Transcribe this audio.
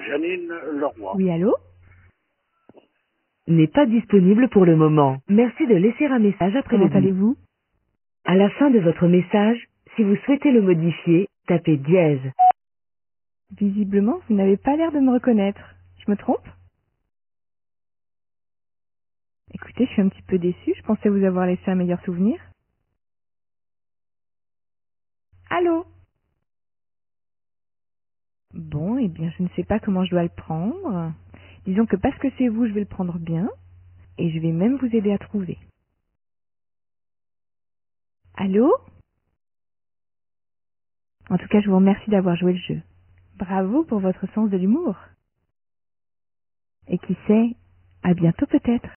Janine Leroy. Oui, allô? N'est pas disponible pour le moment. Merci de laisser un message après le Comment bip. allez-vous? À la fin de votre message, si vous souhaitez le modifier, tapez dièse. Visiblement, vous n'avez pas l'air de me reconnaître. Je me trompe? Écoutez, je suis un petit peu déçue. Je pensais vous avoir laissé un meilleur souvenir. Allô? Bon, eh bien, je ne sais pas comment je dois le prendre. Disons que parce que c'est vous, je vais le prendre bien. Et je vais même vous aider à trouver. Allô? En tout cas, je vous remercie d'avoir joué le jeu. Bravo pour votre sens de l'humour. Et qui sait, à bientôt peut-être.